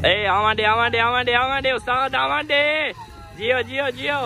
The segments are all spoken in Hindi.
आवांडे उस्ताद आवांडे जियो जियो जियो।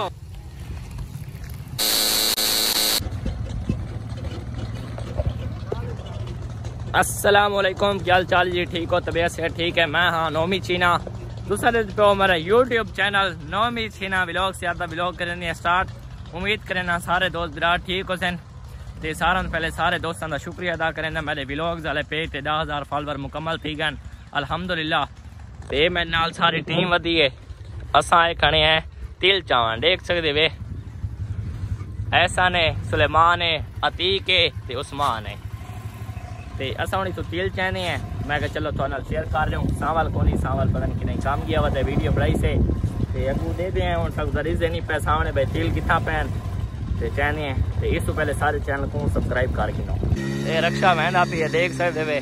अस्सलाम वालेकुम, क्या हाल चाल जी? ठीक हो? तबीयत से ठीक है? मैं हाँ नोमी छीना, दूसरे पे मेरा यूट्यूब चैनल नोमी छीना व्लॉग से आता व्लॉग करने स्टार्ट। उम्मीद करना सारे दोस्त बिराट ठीक हो सन। तो सारा पहले सारे दोस्तों का शुक्रिया अदा करें। मेरे व्लॉग्स वाले पेज से 10,000 फॉलोवर मुकम्मल थी गए अल्हम्दुलिल्लाह। तो मेरे नाल सारी टीम वधी है। असा खड़े हैं तिल चावन, देख सकते वे ऐसा ने सुलेमान है, अतीक है ते उस्मान है। तो असा हूँ तो तिल चाहते हैं। मैं चलो थोड़ा शेयर कर रहा हूँ। सावल को नहीं सावल पता नहीं कि नहीं काम किया हुआ था वीडियो बनाई से अगू दे दें हूँ सब जरिए नहीं पे सामने भाई तिल कितना पैन तो चाहते हैं। तो इस तो पहले सारे चैनल को सब्सक्राइब करके नो। ये रक्षा वैन आप ही देख सकते वे।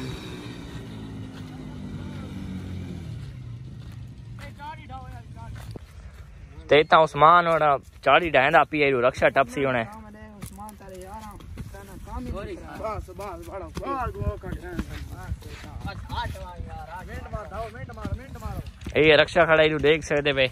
तो इतना उस्मान और चाड़ी ढहंद आप ही रक्षा टपसी होने ये रक्षा खड़ा देख सकते वे।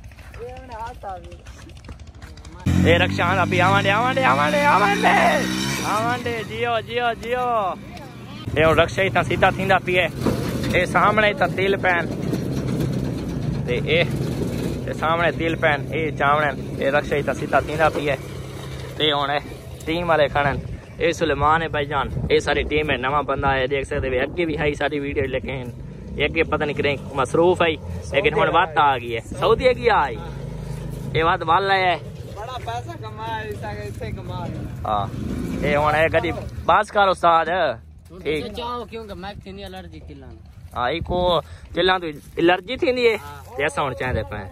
ये रक्षा अभी आवांडे आवांडे आवांडे आवांडे आवांडे जियो जियो जियो। ये रक्षा इतना सीधा थींदा पिए। ये सामने इतना तिल पैन ते ये सामने तिल पैन ये चावण। ये रक्षा इतना सीधा थींदा पिए। ते हुण टीम वाले खड़न। ये सुलेमान है भाईजान। ये सारी टीम है। नवा बंदा है देख सकते वे। अगे भी है सारी वीडियो लेकिन अगे पता नहीं करें मसरूफ है लेकिन हुण बात आ गई है सऊदी की आई ये बात वाला है बड़ा पैसा कमाया। हाँ ये हुण है गड्डी बास करो उस्ताद ठीक क्योंकि मैं थी एलर्जी तिलां। हाँ इको तिलां तो एलर्जी थी है ऐसा हुण चाहते पे।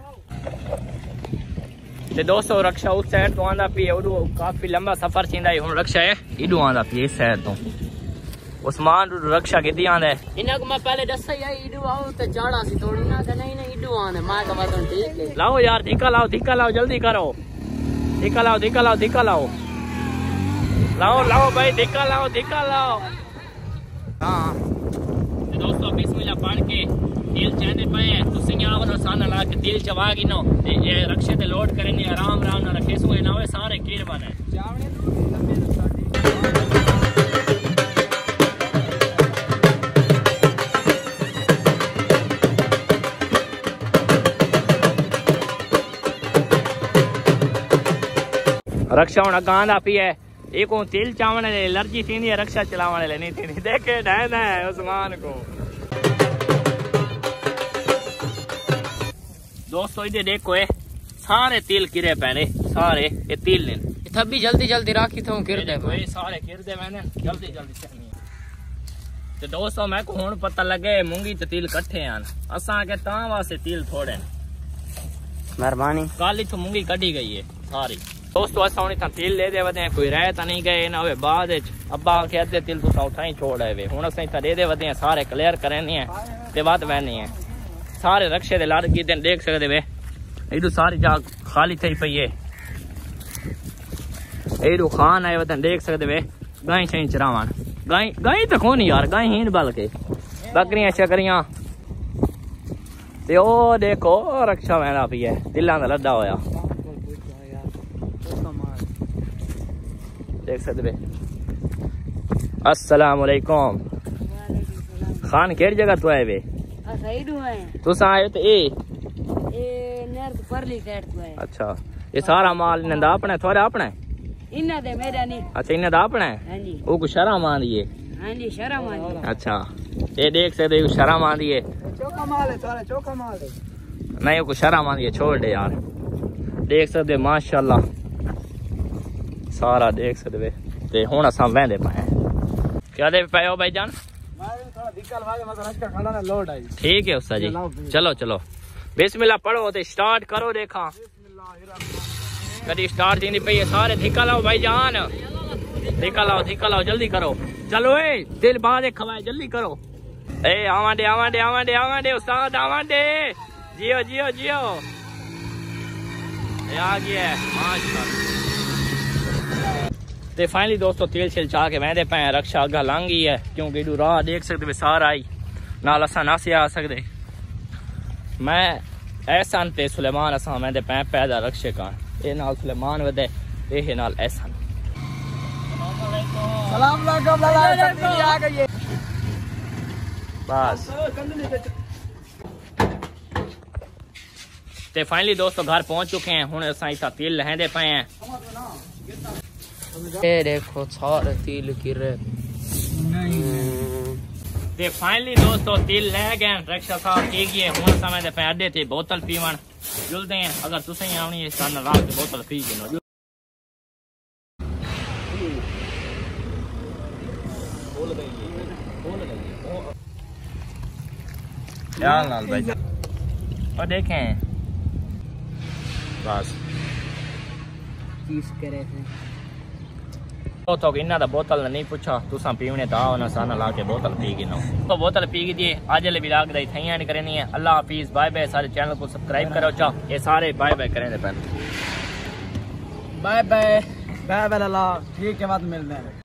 ते दोस्तों रक्षा उस साइड तो आंदा पी उडू काफी लंबा सफर थींदा हुण रक्षा है इडू आंदा पी इस साइड तो उस्मान रक्षा कितनी आंदा है इना को मैं पहले दसा ही इडू आओ ते चाड़ा सी थोड़ी ना कि नहीं नहीं इडू आंदा मां का बात ठीक है। लाओ यार धिक्का लाओ जल्दी करो धिक्का लाओ लाओ लाओ भाई धिक्का लाओ। हाँ दोस्तों बिस्मिल्लाह पढ़ के दिल चाहते पे तुसी आवरो साना ला के दिल चवा गी नो ये रक्षे ते लोड करने आराम ना रखे सो ना होए सारे कीर बने रक्षा हूँ गांधा पी है एक तिल चावण एलर्जी थी है रक्षा चलावण नहीं थी देखे ढहंदा है उस्मान को। दोस्तों इधर देखो है सारे तिल किरे पहले सारे ये तिल ने तभी जल्दी जल्दी राखी तो किरदे सारे किरदे मैंने जल्दी चाहिए। तो दोस्तों मैं को हुण पता लगे मूंगी तो तिल कट्ठे आन असा के ता वास्ते तिल थोड़े मेहरबानी कल तो मूंगी कटी गई है सारी। दोस्तों असा हूँ तिल ले दे वधे कोई रह तो नहीं गए ना बाद अब्बा के अद्धे तिल तुसा उठा ही छोड़ आए हूँ अस दे दे वधे सारे क्लियर करनी है ते बात वहनी है सारे रक्षे दे लड़ गए देख सकते वे इडू सारी जाग खाली थी पई है इडू खान आए वधे देख सकते वे गाय शही चरावन गाय तो कौन यार गाय ही बल्कि बकरियां शकरियां ते ओ देखो रक्षा वहना पी है तिलां दा लड्डा होया देख सकते वे। अस्सलाम वालेकुम खान केड़ी जगह तो आए वे तुसा आए तो नहर तो परली साइड तो है। अच्छा ये सारा माल इन्हां दा अपना थोड़ा अपना है इन्हां दे मेरा नहीं। अच्छा इन्हां दा अपना है। हां जी ओ को शर्म आंदी है। हां जी शर्म आंदी। अच्छा ये देख सकते हो शर्म आंदी है चौका माल है सारा चौका माल है नहीं को शर्म आंदी है छोड़ दे यार देख सकते माशाल्लाह सारा देख सकते ते हुण असां वहंदे पाए क्या दे पे हो भाईजान ठीक है उस्ताद जी चलो चलो बिस्मिल्लाह पढ़ो ते स्टार्ट करो देखा कभी स्टार्ट थी पई सारे धिक्का लाओ भाईजान धिक्का लाओ जल्दी करो चलो ए दिल बाद खवाए जल्दी करो ए आवांडे उस्ताद आवांडे जियो जियो जियो आ गया माशाल्लाह। ते फाइनली दोस्तों तेल शेल चाह के वहदे पे रक्षा अग्गा लंघ गई है क्योंकि राह देख सकते सारा आई नाल असा नासे आ सकते मैं एहसन ते सुलेमान असा मैं दे पैं पैदा रक्षे का ए नाल सुलेमान वदे ए नाल एहसन। सलाम अलैकुम सब्जी आ गई है बस। ते फाइनली दोस्तों घर पहुंच चुके हैं। हुन असा इथा तिल लहेंदे पे हैं। ए देखो सारे तिल गिरे। ते फाइनली दोस्तों तिल ले गए रक्षा साहब की गए। हुन समय दे पे अड्डे ते बोतल पीवन जुलदे हैं। अगर तुसें आवनी है सन रात की बोतल पी के नो ध्यान नाल भाई और देखें बस चीज करे थे तो इन्ना दा बोतल नहीं पूछा तुसा पीवने ता ना सन ला के बोतल पी गिनो तो बोतल पी गई दिए। आज वाले व्लॉग दा इथां एंड करनी है। अल्लाह हाफिज बाय बाय। सारे चैनल को सब्सक्राइब करो। चा ये सारे बाय बाय करें दे पहले bye bye bye bye. Allah ठीक है बाद मिलते हैं।